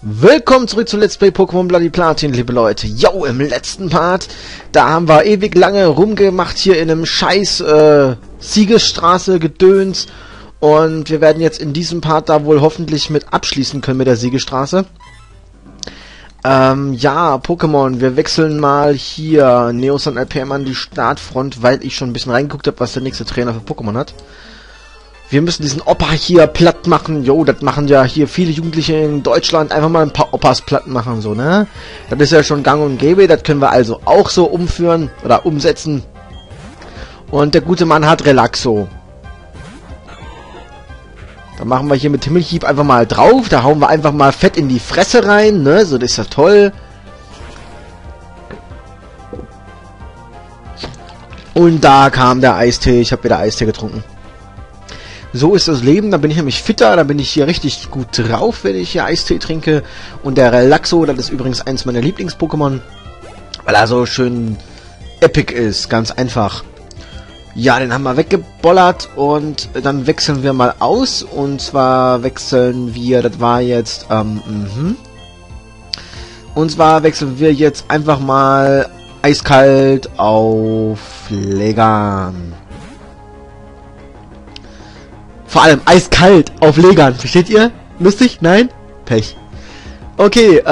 Willkommen zurück zu Let's Play Pokémon Bloody Platin, liebe Leute. Yo, im letzten Part, da haben wir ewig lange rumgemacht hier in einem scheiß Siegesstraße Gedöns. Und wir werden jetzt in diesem Part da wohl hoffentlich mit abschließen können mit der Siegesstraße. Ja, Pokémon, wir wechseln mal hier Neos und LPM an die Startfront, weil ich schon ein bisschen reingeguckt habe, was der nächste Trainer für Pokémon hat. Wir müssen diesen Opa hier platt machen. Jo, das machen ja hier viele Jugendliche in Deutschland. Einfach mal ein paar Opas platt machen, so, ne? Das ist ja schon gang und gäbe. Das können wir also auch so umführen oder umsetzen. Und der gute Mann hat Relaxo. Da machen wir hier mit Himmelhieb einfach mal drauf. Da hauen wir einfach mal fett in die Fresse rein, ne? So, das ist ja toll. Und da kam der Eistee. Ich habe wieder Eistee getrunken. So ist das Leben, da bin ich nämlich fitter, da bin ich hier richtig gut drauf, wenn ich hier Eistee trinke. Und der Relaxo, das ist übrigens eins meiner Lieblings-Pokémon, weil er so schön epic ist, ganz einfach. Ja, den haben wir weggebollert und dann wechseln wir mal aus. Und zwar wechseln wir, das war jetzt, Und zwar wechseln wir jetzt einfach mal eiskalt auf Legan. Vor allem eiskalt auf Legan. Versteht ihr? Lustig? Nein? Pech. Okay,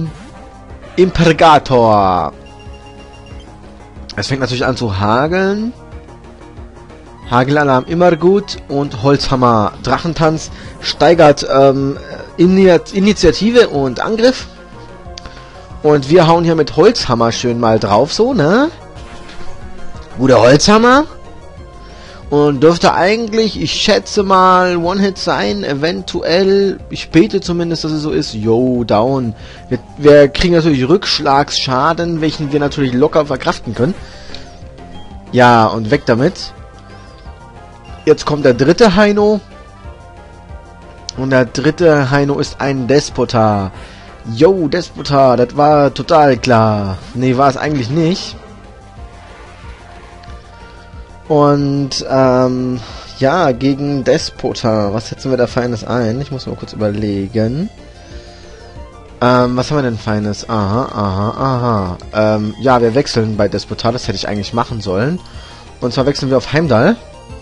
Impergator. Es fängt natürlich an zu hageln. Hagelalarm immer gut. Und Holzhammer. Drachentanz steigert Initiative und Angriff. Und wir hauen hier mit Holzhammer schön mal drauf, so, ne? Guter Holzhammer. Und dürfte eigentlich, ich schätze mal, One-Hit sein, eventuell, ich bete zumindest, dass es so ist, yo, down. Wir kriegen natürlich Rückschlagsschaden, welchen wir natürlich locker verkraften können. Ja, und weg damit. Jetzt kommt der dritte Heino. Und der dritte Heino ist ein Despota. Yo, Despota, das war total klar. Nee, war es eigentlich nicht. Und, ja, gegen Despota. Was setzen wir da Feines ein? Ich muss mal kurz überlegen. Was haben wir denn Feines? Aha. Ja, wir wechseln bei Despota. Das hätte ich eigentlich machen sollen. Und zwar wechseln wir auf Heimdall.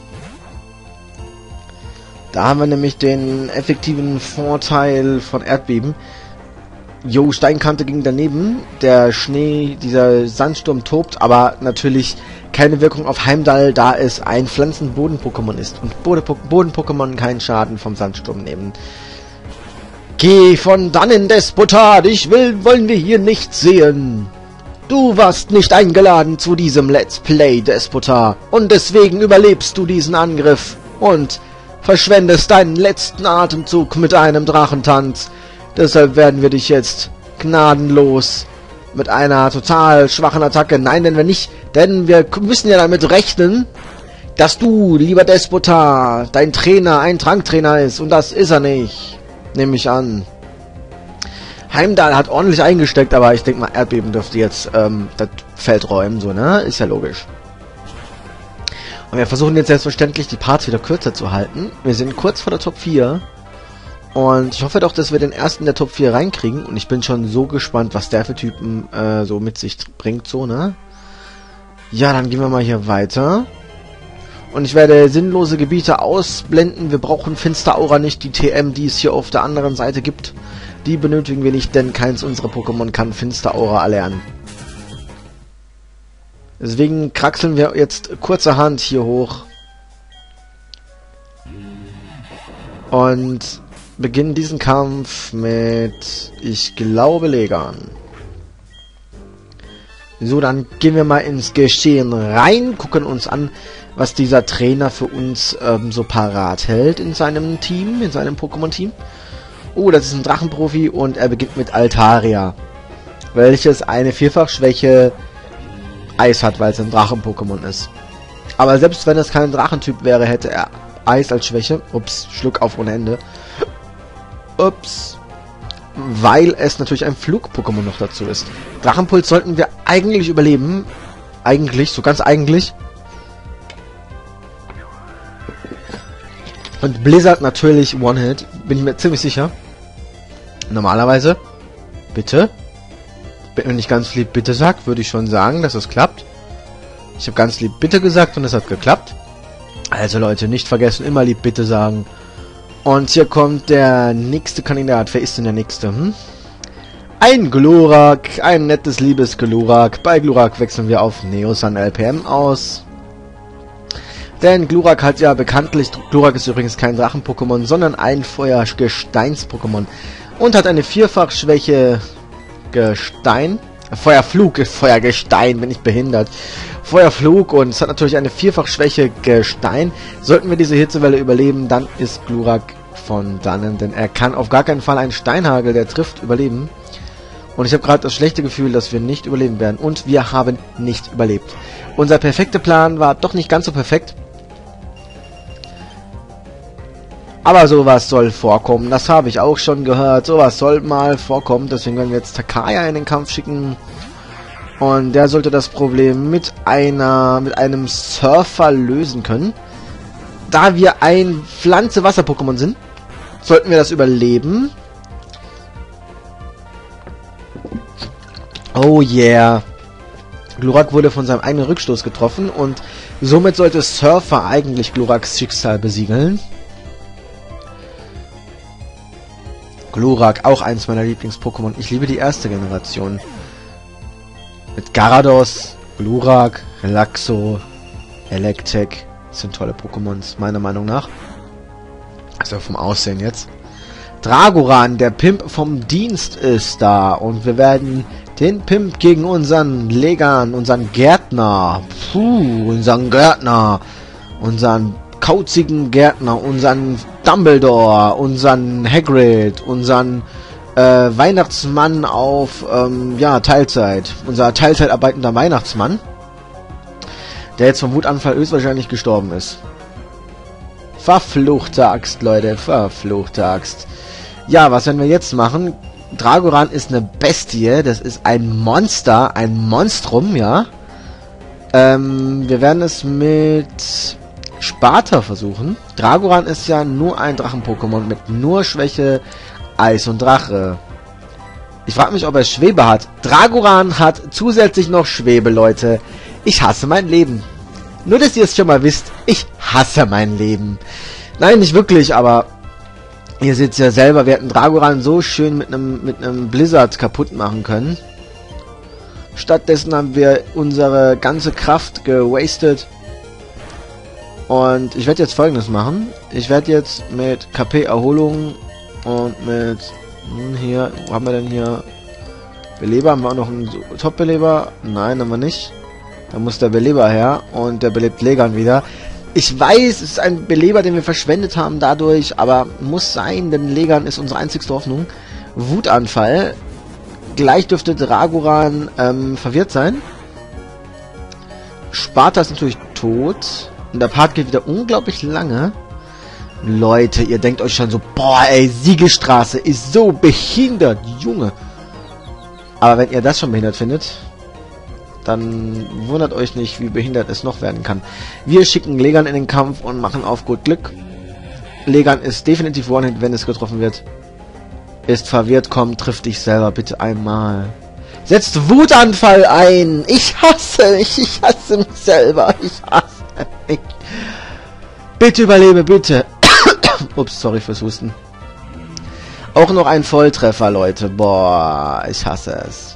Da haben wir nämlich den effektiven Vorteil von Erdbeben. Jo, Steinkante ging daneben. Der Schnee, dieser Sandsturm tobt, aber natürlich keine Wirkung auf Heimdall, da es ein Pflanzen-Boden-Pokémon ist. Und Boden-Pokémon keinen Schaden vom Sandsturm nehmen. Geh von dannen, Despota! Wollen wir hier nicht sehen! Du warst nicht eingeladen zu diesem Let's Play, Despota. Und deswegen überlebst du diesen Angriff. Und verschwendest deinen letzten Atemzug mit einem Drachentanz. Deshalb werden wir dich jetzt gnadenlos mit einer total schwachen Attacke. Nein, denn wir nicht. Denn wir müssen ja damit rechnen, dass du, lieber Despota, dein Trainer ein Tranktrainer ist. Und das ist er nicht. Nehme ich an. Heimdall hat ordentlich eingesteckt, aber ich denke mal, Erdbeben dürfte jetzt das Feld räumen. So, ne? Ist ja logisch. Und wir versuchen jetzt selbstverständlich, die Parts wieder kürzer zu halten. Wir sind kurz vor der Top 4. Und ich hoffe doch, dass wir den ersten der Top 4 reinkriegen. Und ich bin schon so gespannt, was der für Typen so mit sich bringt, so, ne? Ja, dann gehen wir mal hier weiter. Und ich werde sinnlose Gebiete ausblenden. Wir brauchen Finsteraura nicht. Die TM, die es hier auf der anderen Seite gibt, die benötigen wir nicht, denn keins unserer Pokémon kann Finsteraura erlernen. Deswegen kraxeln wir jetzt kurzerhand hier hoch. Und beginnen diesen Kampf mit, ich glaube, Legan. So, dann gehen wir mal ins Geschehen rein, gucken uns an, was dieser Trainer für uns so parat hält in seinem Team, in seinem Pokémon-Team. Oh, das ist ein Drachenprofi und er beginnt mit Altaria, welches eine Vierfachschwäche Eis hat, weil es ein Drachen-Pokémon ist. Aber selbst wenn es kein Drachentyp wäre, hätte er Eis als Schwäche. Ups, Schluck auf ohne Ende. Ups. Weil es natürlich ein Flug-Pokémon noch dazu ist. Drachenpuls sollten wir eigentlich überleben. Eigentlich, so ganz eigentlich. Und Blizzard natürlich One-Hit. Bin ich mir ziemlich sicher. Normalerweise, bitte, wenn ich ganz lieb bitte sag, würde ich schon sagen, dass es klappt. Ich habe ganz lieb bitte gesagt und es hat geklappt. Also Leute, nicht vergessen, immer lieb bitte sagen. Und hier kommt der nächste Kandidat. Wer ist denn der nächste? Ein Glurak, ein nettes, liebes Glurak. Bei Glurak wechseln wir auf Neosan LPM aus. Denn Glurak hat ja bekanntlich... Glurak ist übrigens kein Drachen-Pokémon, sondern ein Feuer-Gesteins-Pokémon. Und hat eine Vierfachschwäche Gestein. Feuerflug ist Feuergestein, bin ich behindert. Feuerflug und es hat natürlich eine Vierfachschwäche Gestein. Sollten wir diese Hitzewelle überleben, dann ist Glurak von dannen, denn er kann auf gar keinen Fall einen Steinhagel, der trifft, überleben. Und ich habe gerade das schlechte Gefühl, dass wir nicht überleben werden. Und wir haben nicht überlebt. Unser perfekter Plan war doch nicht ganz so perfekt. Aber sowas soll vorkommen. Das habe ich auch schon gehört. Sowas soll mal vorkommen. Deswegen werden wir jetzt Takaya in den Kampf schicken. Und der sollte das Problem mit einem Surfer lösen können. Da wir ein Pflanze-Wasser-Pokémon sind, sollten wir das überleben. Oh yeah. Glurak wurde von seinem eigenen Rückstoß getroffen und somit sollte Surfer eigentlich Gluraks Schicksal besiegeln. Glurak, auch eins meiner Lieblings-Pokémon. Ich liebe die erste Generation. Mit Garados, Glurak, Relaxo, Electek. Das sind tolle Pokémons, meiner Meinung nach. Also vom Aussehen jetzt. Dragoran, der Pimp vom Dienst, ist da. Und wir werden den Pimp gegen unseren Legan, unseren Gärtner, unseren kauzigen Gärtner, unseren Dumbledore, unseren Hagrid, unseren Weihnachtsmann auf Teilzeit. Unser Teilzeit arbeitender Weihnachtsmann, der jetzt vom Wutanfall höchstwahrscheinlich gestorben ist. Verfluchte Axt, Leute, verfluchte Axt. Ja, was werden wir jetzt machen? Dragoran ist eine Bestie, das ist ein Monster, ein Monstrum, ja. Wir werden es mit Sparta versuchen. Dragoran ist ja nur ein Drachen-Pokémon mit nur Schwäche Eis und Drache. Ich frage mich, ob er Schwebe hat. Dragoran hat zusätzlich noch Schwebe, Leute. Ich hasse mein Leben. Nur, dass ihr es schon mal wisst, ich hasse mein Leben. Nein, nicht wirklich, aber ihr seht es ja selber, wir hätten Dragoran so schön mit einem Blizzard kaputt machen können. Stattdessen haben wir unsere ganze Kraft gewastet. Und ich werde jetzt Folgendes machen. Ich werde jetzt mit KP Erholung und mit hier, wo haben wir denn hier? Beleber, haben wir auch noch einen Top-Beleber? Nein, haben wir nicht. Da muss der Beleber her und der belebt Legan wieder. Ich weiß, es ist ein Beleber, den wir verschwendet haben dadurch, aber muss sein, denn Legan ist unsere einzigste Hoffnung. Wutanfall. Gleich dürfte Dragoran verwirrt sein. Sparta ist natürlich tot. Und der Part geht wieder unglaublich lange. Leute, ihr denkt euch schon so, boah ey, Siegelstraße ist so behindert, Junge. Aber wenn ihr das schon behindert findet, dann wundert euch nicht, wie behindert es noch werden kann. Wir schicken Legan in den Kampf und machen auf gut Glück. Legan ist definitiv One-Hit, wenn es getroffen wird. Ist verwirrt, komm, triff dich selber bitte einmal. Setzt Wutanfall ein. Ich hasse mich selber. Ich hasse mich. Bitte überlebe, bitte. Ups, sorry fürs Husten. Auch noch ein Volltreffer, Leute. Boah, ich hasse es.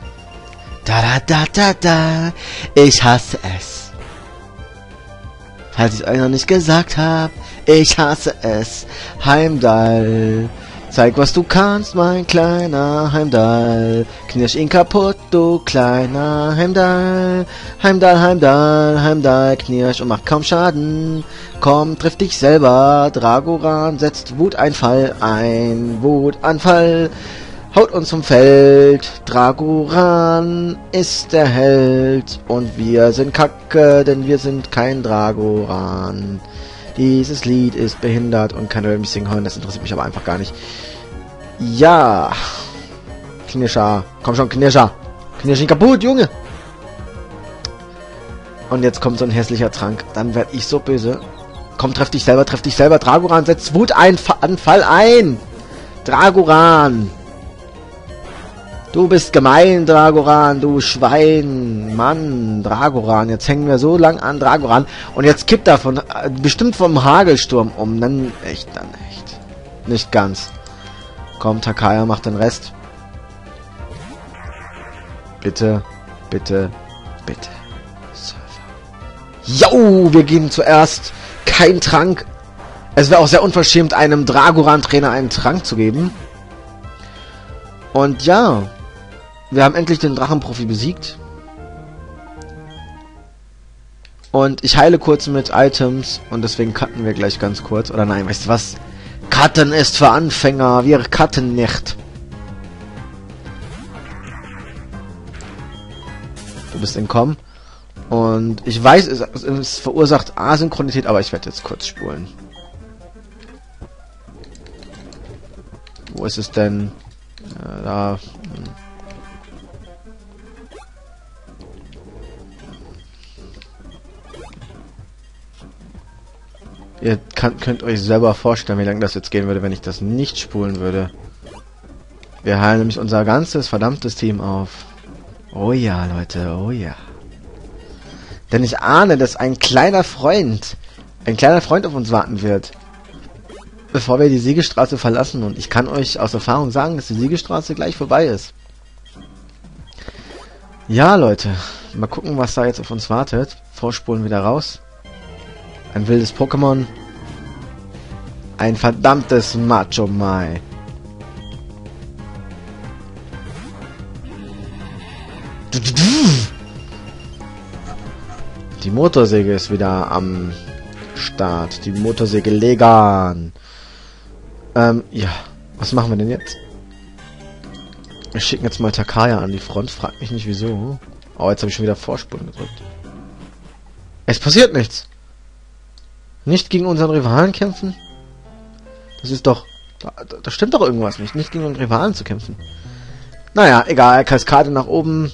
Da. Ich hasse es. Falls ich es euch noch nicht gesagt habe, ich hasse es. Heimdall. Zeig, was du kannst, mein kleiner Heimdall. Knirsch ihn kaputt, du kleiner Heimdall. Heimdall, knirsch und mach kaum Schaden. Komm, triff dich selber. Dragoran setzt Wutanfall ein. Wutanfall haut uns zum Feld. Dragoran ist der Held. Und wir sind kacke, denn wir sind kein Dragoran. Dieses Lied ist behindert und keiner will mich singen hören, das interessiert mich aber einfach gar nicht. Ja. Knirscher. Komm schon, Knirscher. Knirsch ihn kaputt, Junge. Und jetzt kommt so ein hässlicher Trank. Dann werde ich so böse. Komm, treff dich selber. Dragoran setzt Wutanfall ein. Dragoran. Du bist gemein, Dragoran, du Schwein. Mann, Dragoran. Jetzt hängen wir so lang an Dragoran. Und jetzt kippt er von, bestimmt vom Hagelsturm um. Dann echt. Nicht ganz. Komm, Takaya macht den Rest. Bitte, bitte, bitte. Surfer. Jo, wir gehen zuerst. Kein Trank. Es wäre auch sehr unverschämt, einem Dragoran-Trainer einen Trank zu geben. Und ja, wir haben endlich den Drachenprofi besiegt. Und ich heile kurz mit Items und deswegen cutten wir gleich ganz kurz. Oder nein, weißt du was? Cutten ist für Anfänger, wir cutten nicht. Du bist entkommen. Und ich weiß, es verursacht Asynchronität, aber ich werde jetzt kurz spulen. Wo ist es denn? Da. Ihr könnt euch selber vorstellen, wie lange das jetzt gehen würde, wenn ich das nicht spulen würde. Wir heilen nämlich unser ganzes verdammtes Team auf. Oh ja, Leute, oh ja. Denn ich ahne, dass ein kleiner Freund auf uns warten wird, bevor wir die Siegestraße verlassen. Und ich kann euch aus Erfahrung sagen, dass die Siegestraße gleich vorbei ist. Ja, Leute, mal gucken, was da jetzt auf uns wartet. Vorspulen wieder raus. Ein wildes Pokémon. Ein verdammtes Macho Mai. Die Motorsäge ist wieder am Start. Die Motorsäge Legan. Ja. Was machen wir denn jetzt? Wir schicken jetzt mal Takaya an die Front. Fragt mich nicht wieso. Oh, jetzt habe ich schon wieder Vorspulen gedrückt. Es passiert nichts. Nicht gegen unseren Rivalen kämpfen? Das ist doch... Da stimmt doch irgendwas nicht. Nicht gegen unseren Rivalen zu kämpfen. Naja, egal. Kaskade nach oben.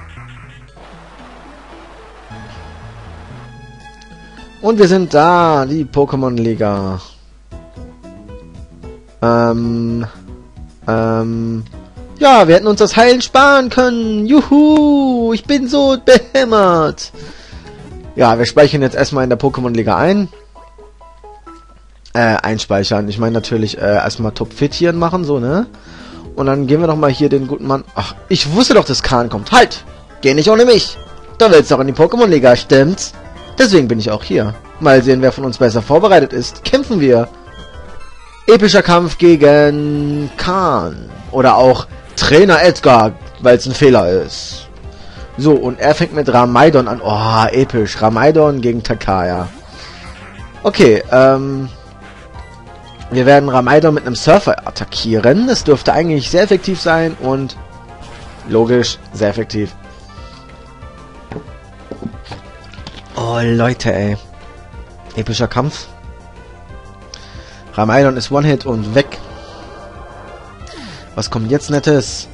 Und wir sind da. Die Pokémon-Liga. Ja, wir hätten uns das Heilen sparen können. Juhu. Ich bin so behämmert. Ja, wir speichern jetzt erstmal in der Pokémon-Liga ein. Einspeichern. Ich meine natürlich erstmal Top-Fit-Tieren machen, so, ne? Und dann gehen wir doch mal hier den guten Mann... Ach, ich wusste doch, dass Kahn kommt. Halt! Geh nicht ohne mich! Du willst doch in die Pokémon-Liga, stimmt's? Deswegen bin ich auch hier. Mal sehen, wer von uns besser vorbereitet ist. Kämpfen wir! Epischer Kampf gegen Kahn. Oder auch Trainer Edgar, weil es ein Fehler ist. So, und er fängt mit Ramaidon an. Oh, episch. Ramaidon gegen Takaya. Okay, wir werden Ramaidon mit einem Surfer attackieren. Das dürfte eigentlich sehr effektiv sein und logisch, sehr effektiv. Oh, Leute, ey. Epischer Kampf. Ramaidon ist One-Hit und weg. Was kommt jetzt Nettes?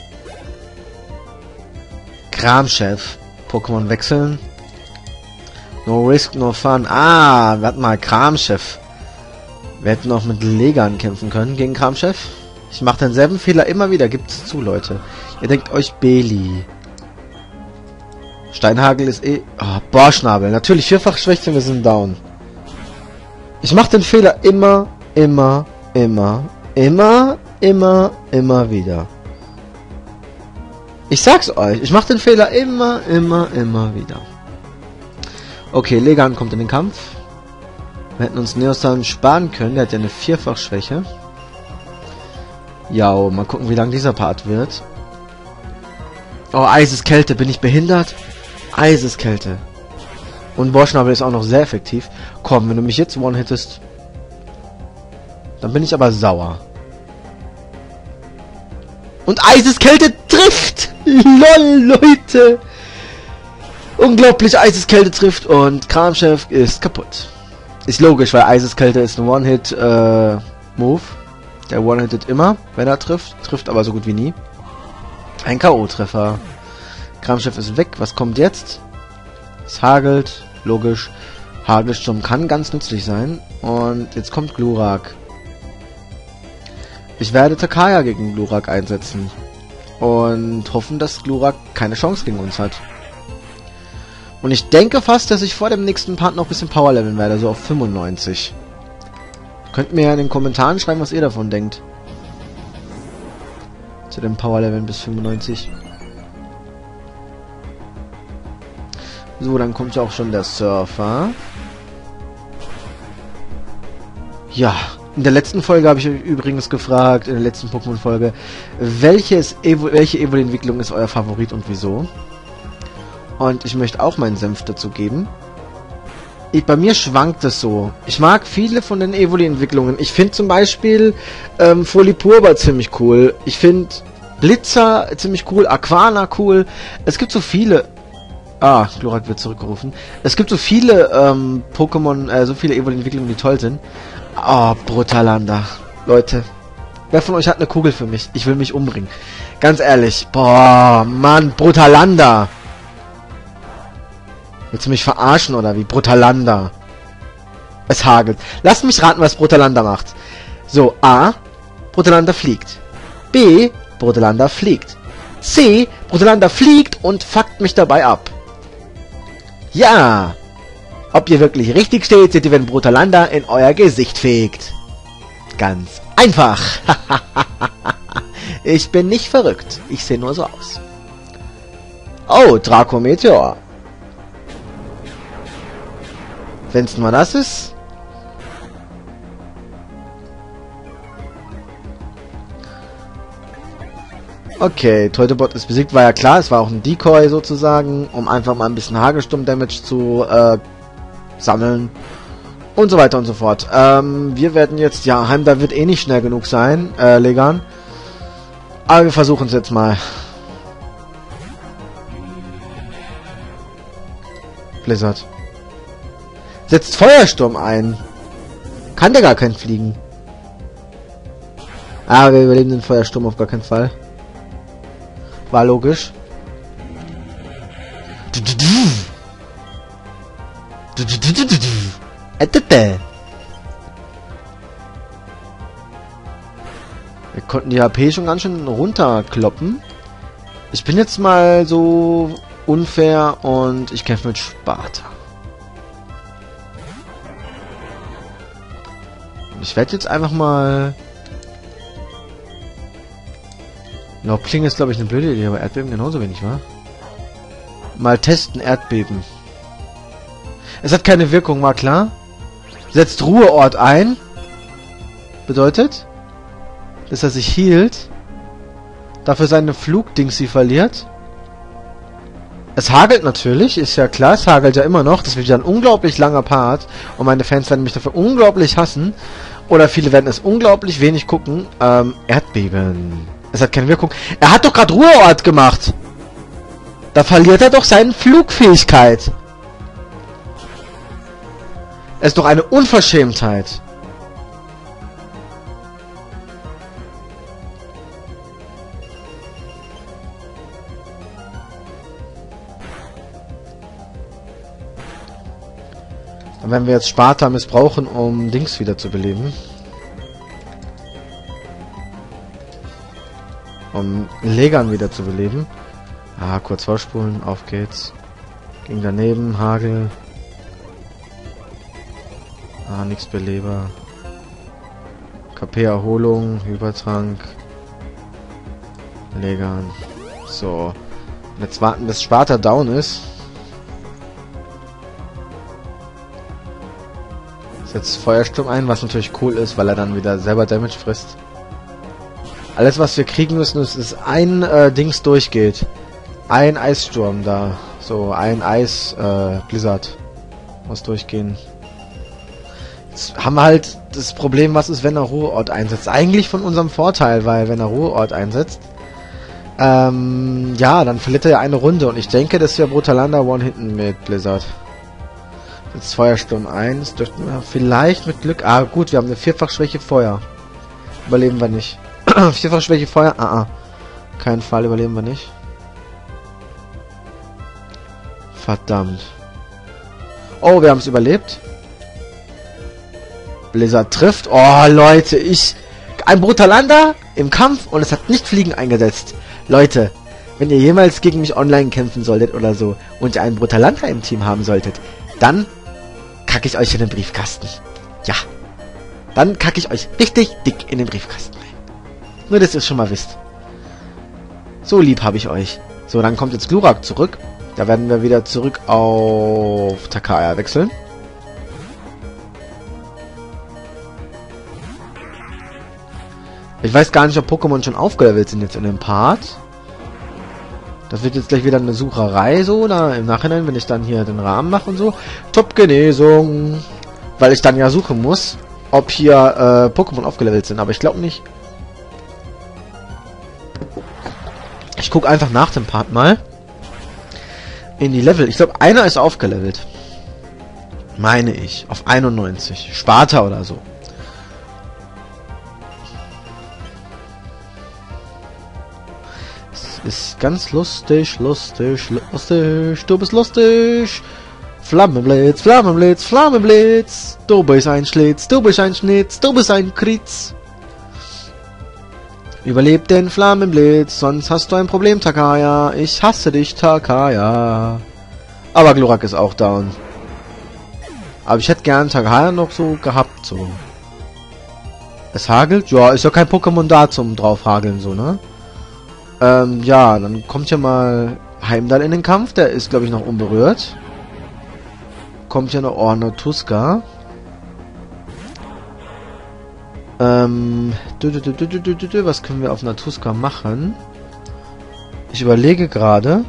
Kramchef. Pokémon wechseln. No risk, no fun. Ah, warte mal, Kramchef. Wir hätten auch mit Legan kämpfen können gegen Kramchef. Ich mache denselben Fehler immer wieder. Gibt's zu, Leute. Ihr denkt euch Beli. Steinhagel ist eh... Oh, Bohrschnabel. Natürlich vierfach Schwäche, wir sind down. Ich mache den Fehler immer wieder. Ich sag's euch. Ich mache den Fehler immer wieder. Okay, Legan kommt in den Kampf. Wir hätten uns Neostan sparen können. Der hat ja eine Vierfach-Schwäche. Ja, mal gucken, wie lang dieser Part wird. Oh, Eiseskälte. Bin ich behindert? Eiseskälte. Und Bohrschnabel ist auch noch sehr effektiv. Komm, wenn du mich jetzt one-hittest, dann bin ich aber sauer. Und Eiseskälte trifft! LOL, Leute! Unglaublich, Eiseskälte trifft und Kramchef ist kaputt. Ist logisch, weil Eiseskälte ist ein One-Hit-Move. Der One-Hittet immer, wenn er trifft. Trifft aber so gut wie nie. Ein K.O.-Treffer. Kramchef ist weg. Was kommt jetzt? Es hagelt. Logisch. Hagelsturm kann ganz nützlich sein. Und jetzt kommt Glurak. Ich werde Takaya gegen Glurak einsetzen. Und hoffen, dass Glurak keine Chance gegen uns hat. Und ich denke fast, dass ich vor dem nächsten Part noch ein bisschen Power leveln werde, so auf 95. Könnt mir ja in den Kommentaren schreiben, was ihr davon denkt. Zu dem Power leveln bis 95. So, dann kommt ja auch schon der Surfer. Ja, in der letzten Folge habe ich euch übrigens gefragt, in der letzten Pokémon-Folge, welche Evoli-Entwicklung ist euer Favorit und wieso? Und ich möchte auch meinen Senf dazu geben. Bei mir schwankt es so. Ich mag viele von den Evoli-Entwicklungen. Ich finde zum Beispiel Folipurba ziemlich cool. Ich finde Blitzer ziemlich cool, Aquana cool. Es gibt so viele... Ah, Glurak wird zurückgerufen. Es gibt so viele Pokémon, so viele Evoli-Entwicklungen, die toll sind. Oh, Brutalander. Leute, wer von euch hat eine Kugel für mich? Ich will mich umbringen. Ganz ehrlich. Boah, Mann, Brutalander. Willst du mich verarschen oder wie? Brutalander. Es hagelt. Lasst mich raten, was Brutalander macht. So, A. Brutalander fliegt. B. Brutalander fliegt. C. Brutalander fliegt und fuckt mich dabei ab. Ja! Ob ihr wirklich richtig steht, seht ihr, wenn Brutalander in euer Gesicht fegt. Ganz einfach. Ich bin nicht verrückt. Ich sehe nur so aus. Oh, Draco Meteor. Wenn's mal das ist. Okay, Teutebot ist besiegt, war ja klar. Es war auch ein Decoy sozusagen, um einfach mal ein bisschen Hagelsturm-Damage zu sammeln. Und so weiter und so fort. Wir werden jetzt... Ja, Heimdall wird eh nicht schnell genug sein, Legan. Aber wir versuchen es jetzt mal. Blizzard. Setzt Feuersturm ein. Kann der gar keinen fliegen. Ah, wir überleben den Feuersturm auf gar keinen Fall. War logisch. Wir konnten die HP schon ganz schön runterkloppen. Ich bin jetzt mal so unfair und ich kämpfe mit Sparta. Ich werde jetzt einfach mal... Laubklinge ist, glaube ich, eine blöde Idee, aber Erdbeben genauso wenig, wa? Mal testen, Erdbeben. Es hat keine Wirkung, war klar. Setzt Ruheort ein. Bedeutet, dass er sich healt. Dafür seine Flugdings sie verliert. Es hagelt natürlich, ist ja klar, es hagelt ja immer noch. Das wird ja ein unglaublich langer Part. Und meine Fans werden mich dafür unglaublich hassen. Oder viele werden es unglaublich wenig gucken. Erdbeben. Es hat keine Wirkung. Er hat doch gerade Ruheort gemacht. Da verliert er doch seine Flugfähigkeit. Es ist doch eine Unverschämtheit. Dann werden wir jetzt Sparta missbrauchen, um Dings wieder zu beleben. Um Legan wieder zu beleben. Ah, kurz vorspulen, auf geht's. Ging daneben, Hagel. Ah, nix Beleber. KP-Erholung, Hypertrank. Legan. So. Und jetzt warten, bis Sparta down ist. Setzt Feuersturm ein, was natürlich cool ist, weil er dann wieder selber Damage frisst. Alles, was wir kriegen müssen, ist ein Dings durchgeht. Ein Eissturm da. So, ein Blizzard. Muss durchgehen. Jetzt haben wir halt das Problem, was ist, wenn er Ruheort einsetzt. Eigentlich von unserem Vorteil, weil wenn er Ruheort einsetzt, ja, dann verliert er ja eine Runde. Und ich denke, dass wir Brutalander One-Hitten mit Blizzard. Jetzt Feuersturm 1. Dürften wir vielleicht mit Glück... Ah, gut, wir haben eine Vierfachschwäche Feuer. Überleben wir nicht. Vierfachschwäche Feuer? Kein Fall, überleben wir nicht. Verdammt. Oh, wir haben es überlebt. Blizzard trifft. Oh, Leute, ein Brutalander im Kampf und es hat nicht Fliegen eingesetzt. Leute, wenn ihr jemals gegen mich online kämpfen solltet oder so und ihr einen Brutalanta im Team haben solltet, dann kacke ich euch in den Briefkasten. Ja. Dann kacke ich euch richtig dick in den Briefkasten rein. Nur, dass ihr es schon mal wisst. So lieb habe ich euch. So, dann kommt jetzt Glurak zurück. Da werden wir wieder zurück auf Takaya wechseln. Ich weiß gar nicht, ob Pokémon schon aufgelevelt sind jetzt in dem Part. Das wird jetzt gleich wieder eine Sucherei, so, oder im Nachhinein, wenn ich dann hier den Rahmen mache und so. Top-Genesung. Weil ich dann ja suchen muss, ob hier Pokémon aufgelevelt sind. Aber ich glaube nicht. Ich gucke einfach nach dem Part mal. In die Level. Ich glaube, einer ist aufgelevelt. Meine ich. Auf 91. Sparta oder so. Ist ganz lustig, lustig, lustig. Du bist lustig. Flammenblitz, Flammenblitz, Flammenblitz. Du bist ein Schlitz, du bist ein Schnitz, du bist ein Kritz. Überleb den Flammenblitz, sonst hast du ein Problem, Takaya. Ich hasse dich, Takaya. Aber Glurak ist auch down. Aber ich hätte gern Takaya noch so gehabt, so. Es hagelt? Ja, ist ja kein Pokémon da zum draufhageln, so, ne? Ja, dann kommt ja mal Heimdall in den Kampf. Der ist, glaube ich, noch unberührt. Kommt ja noch Natuska. Was können wir auf Natuska machen? Ich überlege gerade.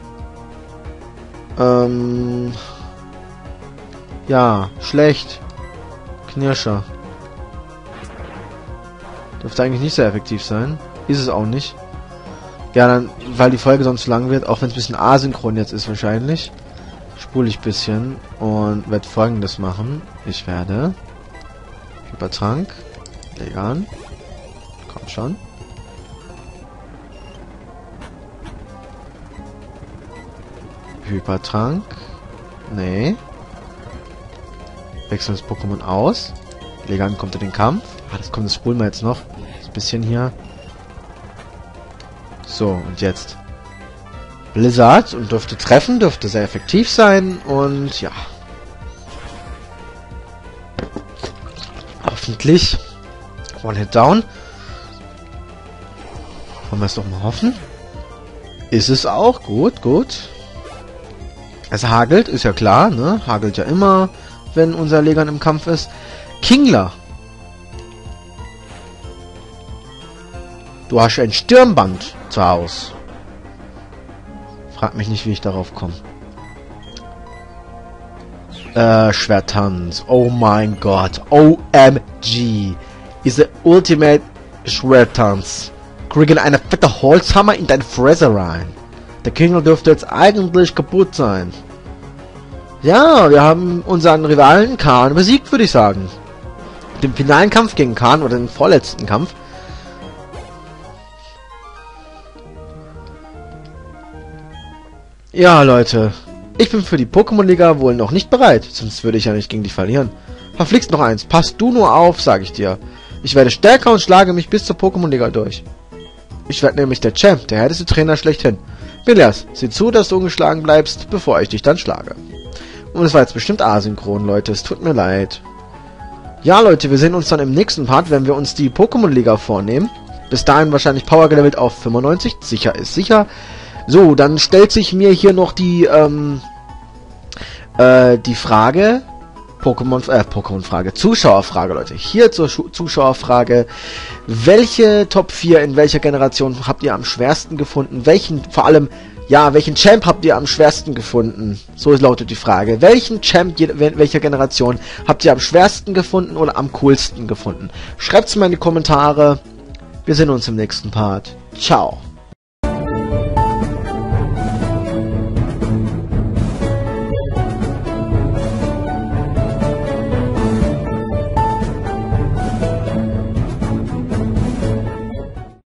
Ja, schlecht. Knirscher. Dürfte eigentlich nicht sehr effektiv sein. Ist es auch nicht. Ja, dann, weil die Folge sonst zu lang wird, auch wenn es ein bisschen asynchron jetzt ist wahrscheinlich, spule ich ein bisschen und werde Folgendes machen. Ich werde Hypertrank, Legan, komm schon. Hypertrank, nee. Wechseln das Pokémon aus. Legan kommt in den Kampf. Das spulen wir jetzt noch. Das bisschen hier. So, und jetzt Blizzard und dürfte treffen, dürfte sehr effektiv sein und ja. Hoffentlich. One-Hit down. Wollen wir es doch mal hoffen? Ist es auch. Gut, gut. Es hagelt, ist ja klar, ne? Hagelt ja immer, wenn unser Legan im Kampf ist. Kingler. Du hast ein Stirnband zu Hause. Frag mich nicht, wie ich darauf komme. Schwerttanz. Oh mein Gott. OMG. Ist der Ultimate Schwerttanz. Kriegen eine fette Holzhammer in deine Fresse rein. Der Kingler dürfte jetzt eigentlich kaputt sein. Ja, wir haben unseren Rivalen Khan besiegt, würde ich sagen. Den finalen Kampf gegen Khan oder den vorletzten Kampf. Ja, Leute. Ich bin für die Pokémon-Liga wohl noch nicht bereit, sonst würde ich ja nicht gegen dich verlieren. Verflixt noch eins. Passt du nur auf, sage ich dir. Ich werde stärker und schlage mich bis zur Pokémon-Liga durch. Ich werde nämlich der Champ, der härteste Trainer schlechthin. Belias, sieh zu, dass du ungeschlagen bleibst, bevor ich dich dann schlage. Und es war jetzt bestimmt asynchron, Leute. Es tut mir leid. Ja, Leute, wir sehen uns dann im nächsten Part, wenn wir uns die Pokémon-Liga vornehmen. Bis dahin wahrscheinlich Power gelevelt auf 95. Sicher ist sicher. So, dann stellt sich mir hier noch die Frage, Pokémon-Frage, Zuschauerfrage, Leute. Hier zur Zuschauerfrage. Welche Top 4 in welcher Generation habt ihr am schwersten gefunden? Welchen Champ habt ihr am schwersten gefunden? So lautet die Frage. Welchen Champ welcher Generation habt ihr am schwersten gefunden oder am coolsten gefunden? Schreibt's mal in die Kommentare. Wir sehen uns im nächsten Part. Ciao.